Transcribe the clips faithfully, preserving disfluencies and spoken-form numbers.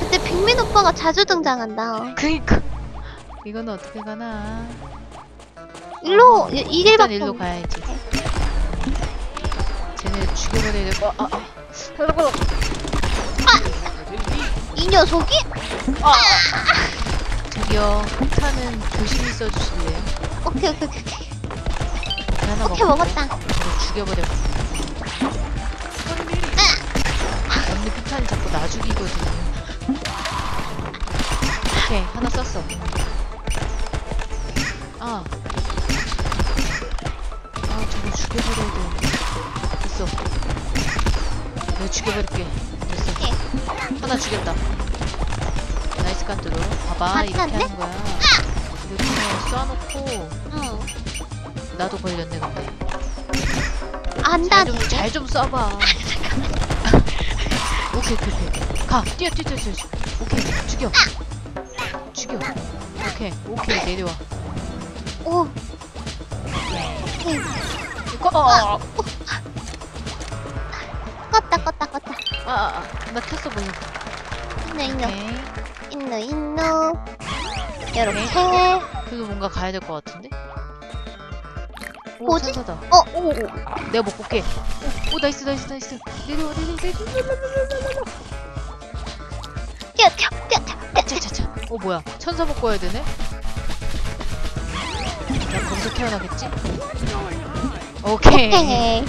근데 빅민 오빠가 자주 등장한다. 그니까 이거는 어떻게 가나. 일로 어, 이, 이 길밖에 일단 일로 없- 가야지. 쟤네 죽여버려야 될 거. 아, 아. 이 녀석이? 아. 저기요, 폭탄은 조심히 써주실래요? 오케이 오케이 오케이 오케이. 하나 오케이 먹었다. 저거 죽여버려. 언니 폭탄이 자꾸 나 죽이거든요. 오케이, 하나 썼어. 아. 아, 저거 죽여버려야 돼. 됐어. 내가 죽여버릴게. 됐어. 오케이. 하나 죽였다. 나이스 깐뚜로. 봐봐, 이렇게 맞췄네? 하는 거야. 이렇게 쏴놓고 응. 나도 걸렸네 근데. 안다. 잘 좀 쏴봐. 오케이 오케이 오케이. 가 뛰어 뛰어 뛰어 뛰어. 오케이 죽여. 죽여. 오케이 오케이 내려와. 오. 오케이. 이거 어. 껐다 껐다 껐다. 아나 켰어 보여. 있노 있노 오케이. 있노 있노. 요렇게. 그래도 뭔가 가야 될 것 같은데? 오, 뭐지? 천사다. 어 오. 오. 내가 먹고 올게. 오, 오 나이스 나이스 나이스. 내려와 내려와 내려와. 뛰어 뛰어 뛰어 뛰어 뛰어. 차차차. 어 뭐야? 천사 먹고 와야 되네? 나 거기서 태어나겠지? 오케이. 오케이.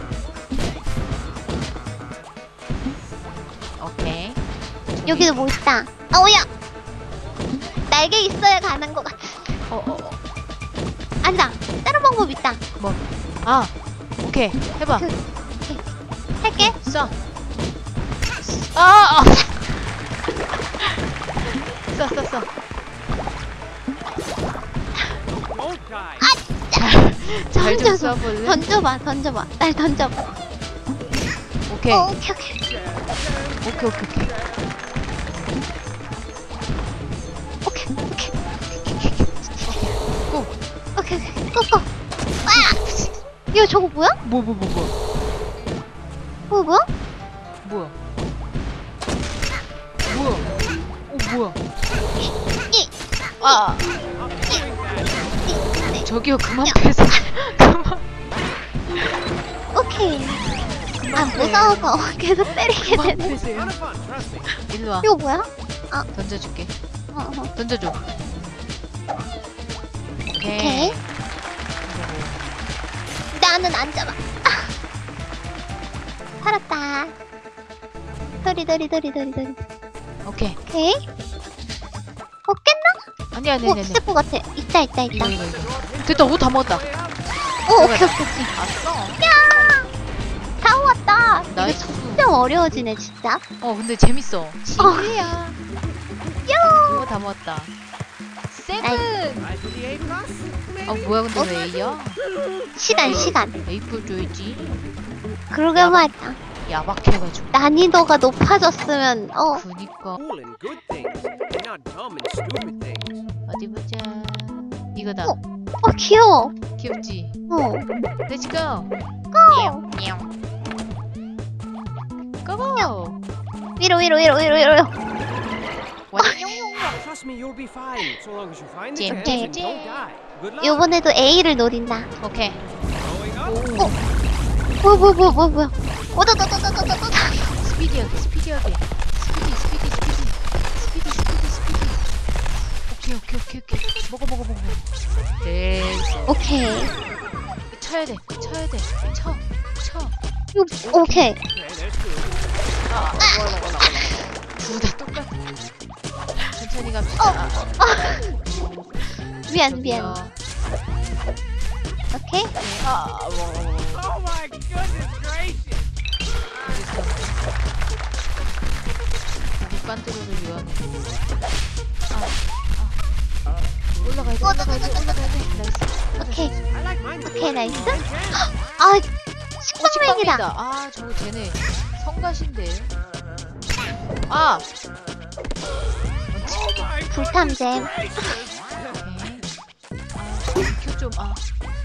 오케이. 여기도 뭐 있다. 아 오야. 날개 있어야 가는 것 같아. 어, 어, 어. 안다. 다른 방법 있다. 뭐. 아, 오케이. 해봐. 그, 할게. 쏴. 아! 아! 쏴, 쏴, 쏴. 잘 좀 던져서, 쏴볼래? 던져봐, 던져봐. 날 던져봐. 오케이. 어, 오케이, 오케이. 오케이, 오케이, 오케이. 오케이, 오케이. 고! 오케이, 오케이. 고고. 아! 이거 저거 뭐야? 뭐, 뭐, 뭐, 뭐. 뭐, 뭐야? 뭐야? 뭐야? 어, 뭐야? 이, 아! 이, 이. 저기요, 그만 패세요. 그만. 오케이. 아, 그만 패. 무서워서 계속 때리게 그만 되네. 패세요. 일로 와. 이거 뭐야? 던져줄게. 어, 어. 던져줘. 오케이. 오케이. 나는 안 잡아. 아. 살았다. 도리, 도리, 도리, 도리, 도리. 오케이. 오케이. 어, 깼나? 아니, 아니, 오, 아니, 아니. 있을 것 같아. 있다, 있다, 이거, 있다. 이거, 이거. 됐다, 옷 다 먹었다. 오, 오케이, 오케이, 오케이. 아싸. 야! 다 왔다. 이거 나이스. 점점 어려워지네, 진짜. 어, 근데 재밌어. 진리야. 야! 이거 다 먹었다. 세븐! 아, 뭐야, 근데 왜 A야? 시간, 시간. 에이플 줘야지. 그러게 야, 말이야. 야박해가지고. 난이도가 높아졌으면, 어. 그니까. Cool and good things, not dumb and stupid things. 어디 보자. 이거다. 어. 어, 귀여워. 귀엽지? 어. Let's go! 고! 고고! 위로, 위로, 위로, 위로, 위로. Trust me, you'll be fine. So long as you find the Jim, chance and Jim, don't die. Good luck. 요번에도 A를 노린다. 오케이. Going up. 오. 뭐야, 뭐야, 뭐야, 뭐야, 뭐야. 오다다다다다다다. 스피디하게, 스피디하게. 스피디, 스피디, 스피디. 스피디, 스피디, 스피디. 오케이, 오케이, 오케이, 오케이. 먹어, 먹어, 먹어. 됐어. 오케이. 쳐야 돼, 쳐야 돼. 쳐, 쳐. 이거, 오케이. Okay, there's two. 아, 둘 다 똑같아. 천천히 갑시다. 어. 아, 아. 미안, 미안. 저기요. 오케이. 아, 먹어, 먹어, 먹어. Oh my goodness gracious! 고기 깐뚜루를 위하네. 아, 아. 올라가야 돼, 올라가야 돼, 올라가야 돼. 나이스. 오케이. I like mine. 오케이, 나이스. One chance. 아, 어, 식빵맥이다. 식빵이다. 아, 저거 쟤네 성가신데. 아! Oh my 불탐잼. gracious! 오케이. 아, 큐 좀, 아.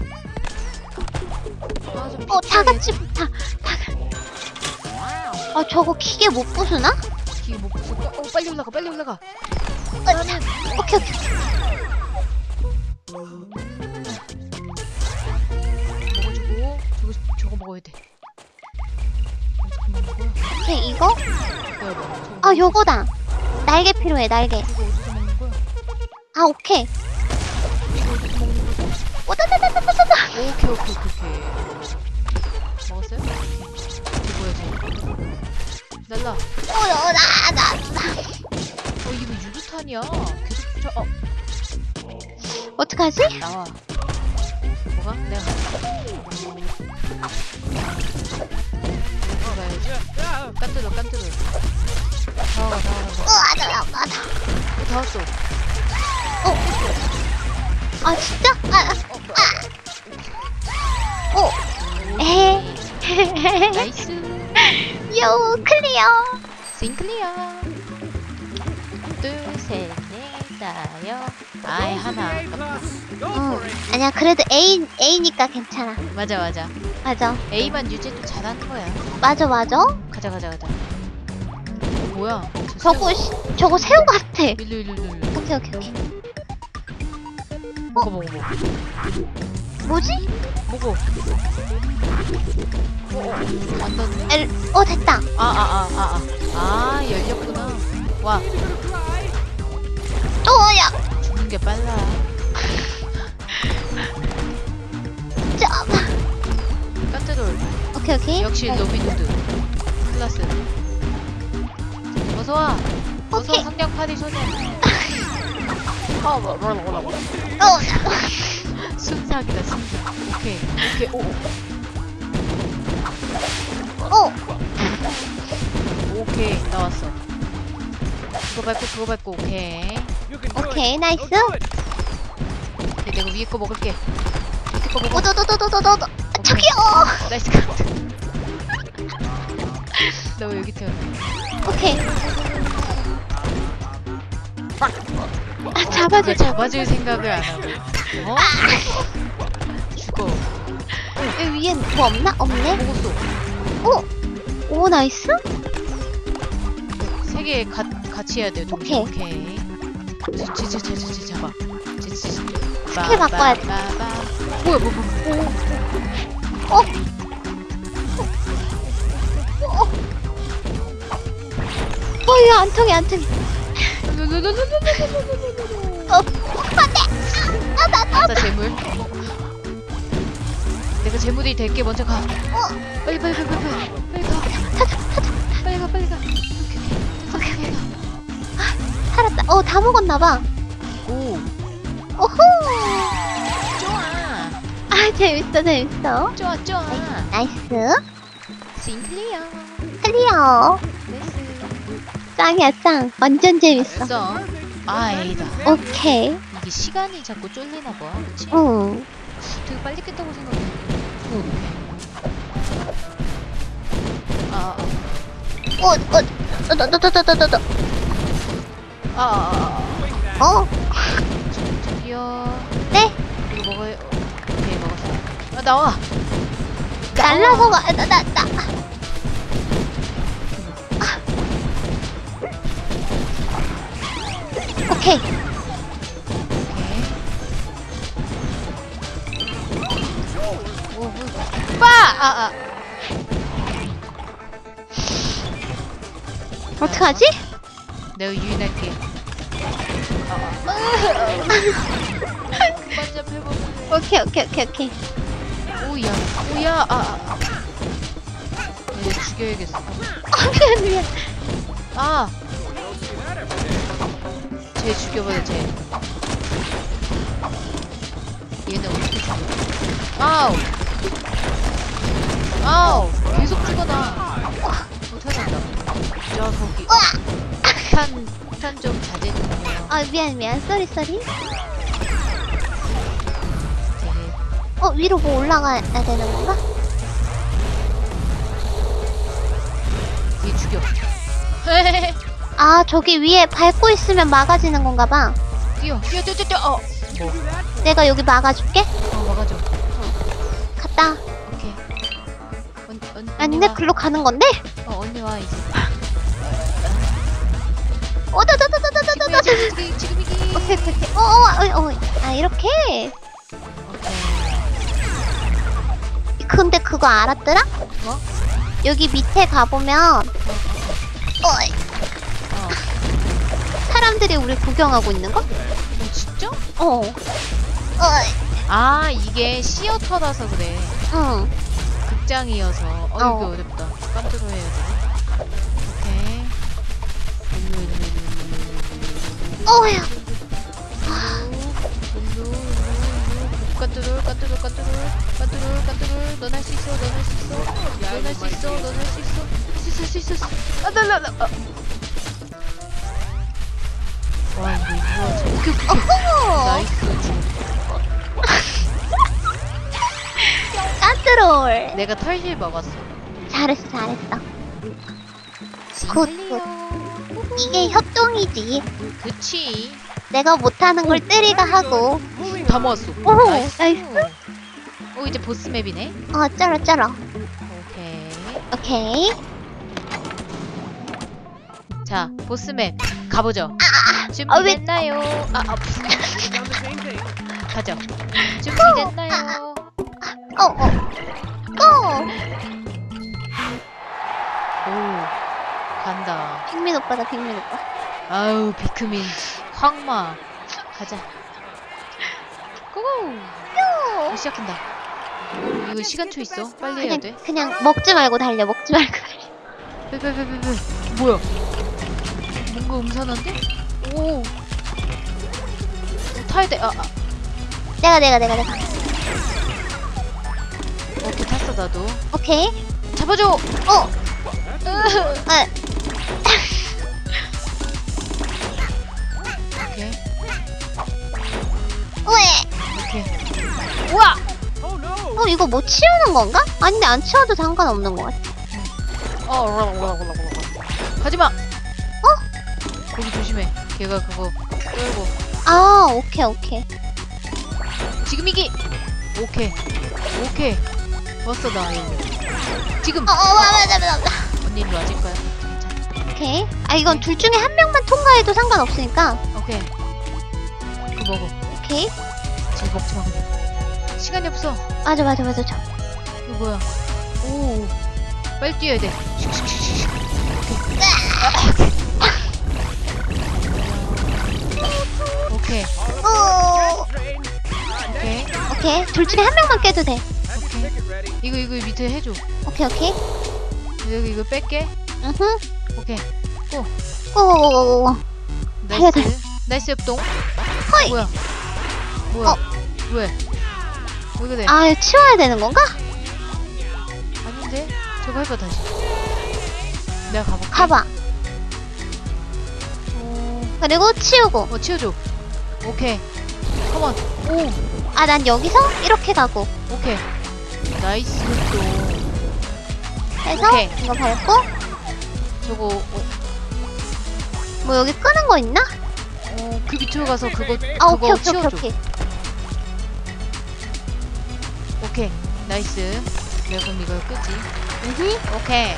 아, 좀 어, 다 비켜야 같이 붙어. 다 같이. 아, 저거 기계 못 부수나? 뒤에 뭐 없을까? 어 빨리 올라가 빨리 올라가. 어, 자, 오케이 오케이. 먹어주고 저거 저거 먹어야 돼. 어떻게 먹는 거야? 오케이 이거. 내가 봐. 저거 아 요거다. 날개 필요해 날개. 이거 어디서 먹는 거야? 아 오케이. 이거 어디서 먹는 거야? 오다다다다다다. 오케이 오케이 오케이 오케이. 먹었어요? 이게 뭐야 쟤? 날라. 어나나 어 이거 유도탄이야. 계속 저 어. 어떡하지? 나와. 뭐가? 내가 가야지. 깐뜨려 깐뜨려. 다와가 다와가. 으아 나나 나나. 다 왔어. 어. 아 진짜? 아. 아. 오. 에헤. 나이스. 요 클리어. 싱클리어. 둘셋넷 다여. 아이 하나. Go 응. for it. 아니야 그래도 A A니까 괜찮아. 맞아 맞아. 맞아. A만 유지도 잘하는 거야. 맞아 맞아. 가자 가자 가자. 뭐야? 저거 시, 저거 새우 같아. 일로 일로 일로 일로. 오케이 오케이 오케이. 먹어 먹어 먹어. 뭐지? 먹어. 완전. 엘, 어 됐다. 아 아 아 아 아. 아 열렸구나. 와 오야. 죽는 게 빨라. 점. 깐뜨돌. 오케이 오케이. 역시 어, 로빈후드. 클라스. 어서 와. 어서 오케이. 성냥 파리 소년. 어 뭐, 뭐, 뭐, 뭐. 어. 순삭이다 순삭. 오케이 오케이 오. 오. 오케이 나왔어. 그거 밟고 그거 밟고 오케이. You can do it. 오케이 나이스. Go do it. 오케이 내가 위에 거 먹을게. 밑에 거 먹어. 오도도도도도도. 저기요. 나이스 카트. 너 왜 여기 태어나? 오케이. 아 그걸 잡아줘. 잡아줄 생각을 안 하고. 어? 죽어. 여기 위에 뭐 없나? 없네. 먹었어. 오. 오 나이스. 세 개 같이 해야 돼. 동시에. 오케이. 오케이. 제제제제 잡아. 제제. 스킬 바꿔야 돼. 뭐야 뭐 뭐. 어. 어 이거 안 통해 안 통해. 어 안돼. 아나 나. 나 재물. 내가 재물이 될게 먼저 가. 어. 빨리 빨리 빨리 빨리 빨리 가. 빨리 가 빨리 가. 오케이 오케이. 살았다. 어 다 먹었나 봐. 오. 오호. 좋아. 아 재밌어 재밌어. 좋아 좋아. 나이스. 싱클리어. 클리어. 나이스. 짱이야 짱. 완전 재밌어. 됐어. 아 에이다. 오케이. 이게 시간이 자꾸 쫄리나 봐. 그치? 응. 되게 빨리 깼다고 생각해. 응. 아, 아, 어, 어, 너너너너너너너. 아, 아, 아, 어, 아. 저기요. 네. 이거 먹어요. 오케이, 먹었어. 아, 나와. 날라서 가. 나, 나, 나. 오케이. 오케이. 오, 뭐. 빠! 아, 아. 어떡하지? 내가 유인할게. 아, 아. 그만 좀 해보세요. 오케이, 오케이, 오케이, 오케이. 오야, 오야, 아, 아. 얘 죽여야겠어. 어, 미안, 미안. 아! 쟤 죽여버려, 쟤. 얘는 어떻게 죽여? 아우! 아우! 계속 죽어나. 못하겠다. 저, 거기. 탄, 탄 좀 자제해주세요. 아, 미안, 미안. 쏘리, 쏘리. 되게. 어, 위로 뭐 올라가야 되는 건가? 얘 죽여. 아, 저기 위에 밟고 있으면 막아지는 건가 봐. 뛰어, 뛰어, 뛰어, 뛰어, 뛰어. 어! 뭐? 내가 여기 막아줄게. 어, 막아줘. 갔다. 오케이. 언, 언, 언니 아닌데? 와. 글로 가는 건데? 어, 언니 와, 이제. 어, 다, 다, 다, 다, 다, 다, 다, 다. 지금이야, 지금, 지금이기. 오케이, 오케이, 오케이. 어, 어, 어, 어. 아, 이렇게? 근데 그거 알았더라? 뭐? 여기 밑에 가보면, 어이. 어. 사람들이 우리 구경하고 있는 거? 어, 진짜? 어. 어이. 아, 이게 시어터라서 그래. 응. 극장이어서. 어, 이거 어. 어렵다. 깜짝으로 해야 돼. 오케이. 일로, 일로, 일로, 어휴. 일로, 일로, 일로, 일로. 까뚜룰, 까뚜룰, 까뚜룰, 까뚜룰, 까뚜룰. 넌 할 수 있어, 넌 할 수 있어. 넌 할 수 있어, 넌 할 수 있어. 할 수 있어, 할 수 있어, 할 수 있어. 아, 나, 나, 나. 아. 와, 이거 뭐야. 오케이, 오케이, 오케이. 어허. 나이스. 까트롤. 내가 털실 먹었어. 잘했어, 잘했어. 굿, 굿. 이게 협동이지. 그치. 내가 못하는 걸 뜨리가 하고. 다 모았어. 오, 나이스. 나이스. 오, 이제 보스 맵이네. 어, 쩔어, 쩔어. 오케이. 오케이. 자, 보스 맵 가보죠. 아, 왜- 준비됐나요? 아, 아, We've done the same thing. 가죠. 준비됐나요? 어, 어. 고! 오, 간다. 빅민 오빠다, 빅민 오빠. 아우, 비크민, 황마. 가자. 고고. 어, 시작한다. 이거 시간초 있어. 빨리 해야 그냥, 돼. 그냥 먹지 말고 달려, 먹지 말고 달려. 빼빼빼빼빼. 뭐야? 뭔가 음산한데? 오. 오, 타야 돼. 아, 아. 내가, 내가, 내가, 내가. 오케이, 탔어 나도. 오케이. 잡아줘. 어. 아, 오케이, 왜? 오케이. 우와. Oh no! 어, 이거 뭐 치우는 건가? 아닌데 안 치워도 상관없는 것 같아. 어, 올라올라올라올라. 가지마. 어? 거기 조심해. 걔가 그거 끌고. 아, 오케이, 오케이. 지금이기. 오케이. 오케이. 왔어 나 여기. 지금. 어, 어, 맞아, 맞아, 맞아. 언니 일로 와줄까요? 오케이. 아, 이건 둘 중에 한 명만 통과해도 상관없으니까. 오케이. 그거 먹어. 오케이. 지금 먹지 마. 그냥. 시간이 없어. 맞아, 맞아, 맞아. 저. 이거 뭐야? 오. 빨리 뛰어야 돼. 슉슉슉슉. 오케이. 오케이. 오, Train. 오케이. 오케이. 둘 중에 한 명만 깨도 돼. Have your ticket ready. 이거 이거 밑에 해줘. 오케이, 오케이. 여기 이거 뺄게. 으흠. 오케이. 고고고고고. 달려, 달려. 나이스. 나이스 협동. 허이. 뭐야? 뭐야? 어. 왜? 왜 그래? 아, 이거 치워야 되는 건가? 아닌데? 저거 해봐 다시. 내가 가볼게. 가봐. 어, 그리고 치우고. 어 치워줘. 오케이. 컴온. 오. 아, 난 여기서 이렇게 가고. 오케이. 나이스 협동. 해서 오케이. 이거 밟고. 저거 어, 뭐 여기 끄는 거 있나? 어, 그 밑으로 가서 그거 아, 그거 오케이, 오케이, 오케이, 치워줘. 오케이. 오케이. 나이스. 내가 그럼 이걸 끄지. 으흠. 오케이.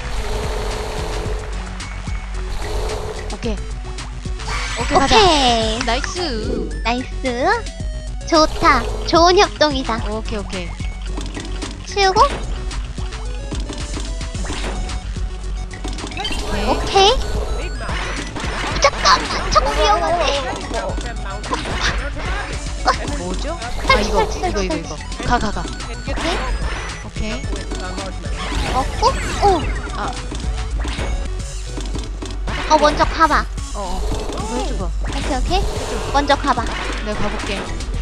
오케이. 오케이 가자. 오케이. 나이스. 나이스. 좋다. 좋은 협동이다. 오케이 오케이. 치우고. 오케이. 오케이. Big mountain. 잠깐만. 저거 위험한데. Mountain, mountain. 뭐죠? 아 설치, 이거 설치, 이거 이거 설치, 이거. 가 가 가. And get 오케이. with uh, marshmallow. 먹고. 오. 아. 어, 먼저 가봐. 어. 어. 이거 해줘봐. 오케이, 오케이. 먼저 가봐. 내가 가볼게.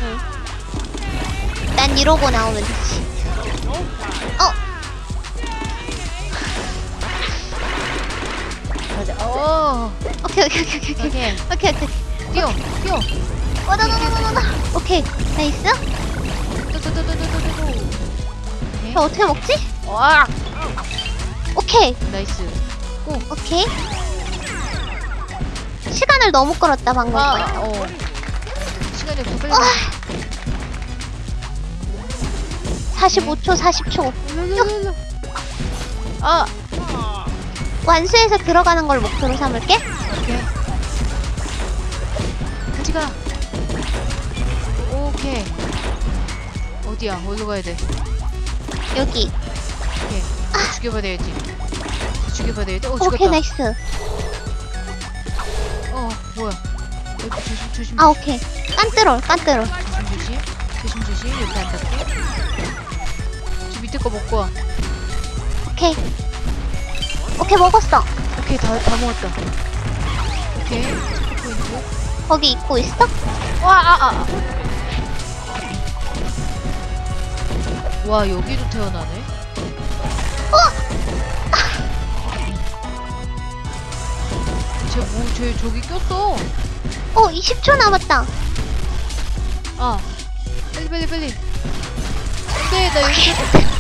난 이러고 나오면 되지. 어. 가자. 어. 오케이, 오케이, 오케이, 오케이. 오케이. 오케이, 오케이. 뛰어 뛰어. 와다다다다다. 오케이. 나이스. 또또또또또또또. 오케이. 저 어떻게 먹지? 와. 오케이. 나이스. 오케이. 시간을 너무 끌었다, 방금. 아. 어. 시간이 없어 빨리. 아. 사십오 초, 사십 초. 룰루룰루. 아. 완수해서 들어가는 걸 목표로 삼을게. 오케이. 같이 가. 오케이. 어디야? 어디로 가야 돼? 여기. 오케이. 아. 죽여받아야지. 죽여받아야 돼. 어, 죽였다. 오케이, 나이스. 어, 뭐야? 여기 조심, 조심. 아, 오케이. 깐뜨롤, 깐뜨롤. 조심, 조심. 조심, 조심. 옆에 안 닿게. 저 밑에 거 먹고 와. 오케이. 오케이, 먹었어. 오케이, 다, 다 먹었다. 오케이. 체크포인트. 거기 입고 있어? 와, 아, 아. 와, 여기도 태어나네. 쟤 뭐, 쟤 저기 꼈어. 어, 이십 초 남았다. 아, 빨리, 빨리, 빨리. 안 돼, 나 여기서.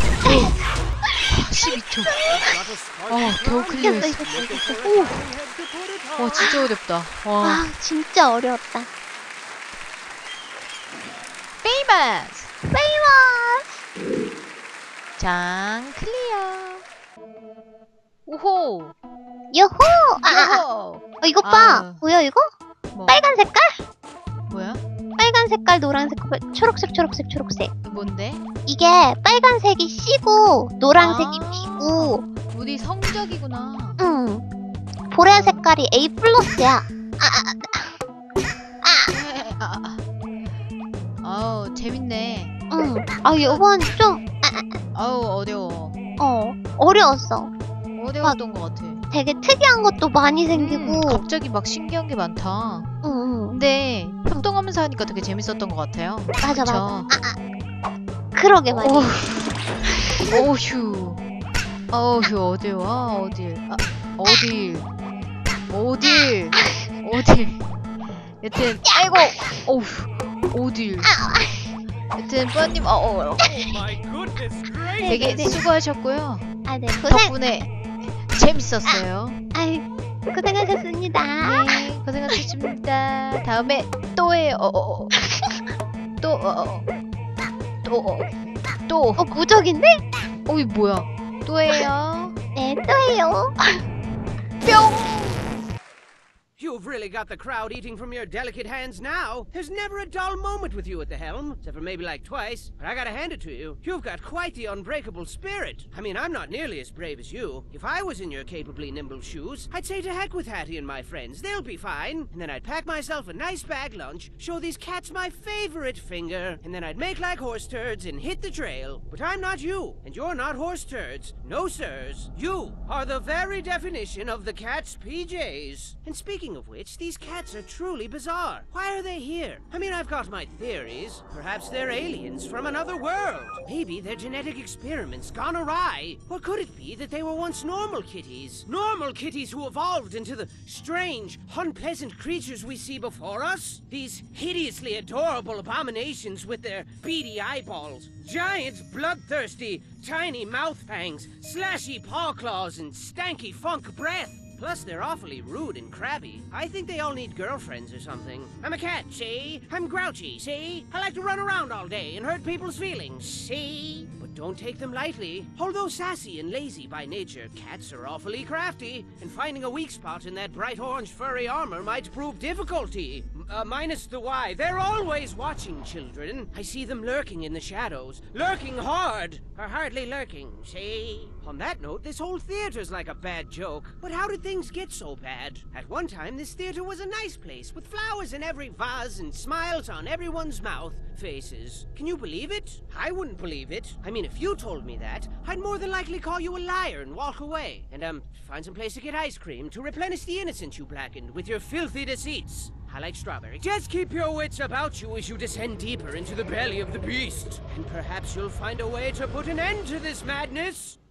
십이 초. 아, 겨우 이겼어, 클리어했어. 이겼어, 이겼어. 오, 와, 진짜 어렵다. 와. 아, 진짜 어려웠다. 페이머스! 페이머스! 장 클리어. 오호. 요호! 아, 아, 아. 요호. 어, 이거 봐. 아. 보여, 이거? 뭐, 빨간 색깔? 뭐야? 빨간 색깔, 노란색, 초록색, 초록색, 초록색. 뭔데? 이게 빨간색이 C고 노란색이 아. B고, 우리 성적이구나. 응. 보라 색깔이 A 플러스야. 아, 아, 아, 아. 아우, 재밌네. 응. 아, 요번 좀, 아우, 어려워. 어, 어려웠어. 어려웠던 것 같아. 되게 특이한 것도 많이 생기고, 음, 갑자기 막 신기한 게 많다. 응, 응. 근데 협동하면서 하니까 되게 재밌었던 것 같아요. 맞아, 그쵸? 맞아. 그러게 말이야. 어휴. 어휴. 어휴, 어딜 와, 어딜. 아, 어딜. 어딜. 어딜. 여튼, 아이고. 어휴. 어딜. 여튼, 뿌아님, 어, 어, 어. Oh my goodness 되게 gracious! 수고하셨고요. 아, 네, 고생, 덕분에 재밌었어요. 아이, 고생하셨습니다. 네, 고생하셨습니다. 다음에 또 해요. 어, 어, 어. 또, 어, 어. 또, 어. 또. 어, 무적인데? 어이, 뭐야. 또 해요. 네, 또 해요. 뿅! You've really got the crowd eating from your delicate hands now. There's never a dull moment with you at the helm, except for maybe like twice. But I gotta hand it to you. You've got quite the unbreakable spirit. I mean, I'm not nearly as brave as you. If I was in your capably nimble shoes, I'd say to heck with Hattie and my friends. They'll be fine. And then I'd pack myself a nice bag lunch, show these cats my favorite finger, and then I'd make like horse turds and hit the trail. But I'm not you, and you're not horse turds. No, sirs. You are the very definition of the cat's P Js. And speaking of which, these cats are truly bizarre. Why are they here? I mean, I've got my theories. Perhaps they're aliens from another world. Maybe their genetic experiments gone awry. Or could it be that they were once normal kitties? Normal kitties who evolved into the strange, unpleasant creatures we see before us? These hideously adorable abominations with their beady eyeballs, giant, bloodthirsty, tiny mouth fangs, slashy paw claws, and stanky funk breath. Plus, they're awfully rude and crabby. I think they all need girlfriends or something. I'm a cat, see? I'm grouchy, see? I like to run around all day and hurt people's feelings, see? But don't take them lightly. Although sassy and lazy by nature, cats are awfully crafty, and finding a weak spot in that bright orange furry armor might prove difficulty. Uh, minus the why. They're always watching, children. I see them lurking in the shadows. Lurking hard! Or hardly lurking, see? On that note, this whole theater's like a bad joke. But how did things get so bad? At one time, this theater was a nice place, with flowers in every vase and smiles on everyone's mouth. Faces. Can you believe it? I wouldn't believe it. I mean, if you told me that, I'd more than likely call you a liar and walk away. And, um, find some place to get ice cream to replenish the innocence you blackened with your filthy deceits. I like strawberry. Just keep your wits about you as you descend deeper into the belly of the beast. And perhaps you'll find a way to put an end to this madness.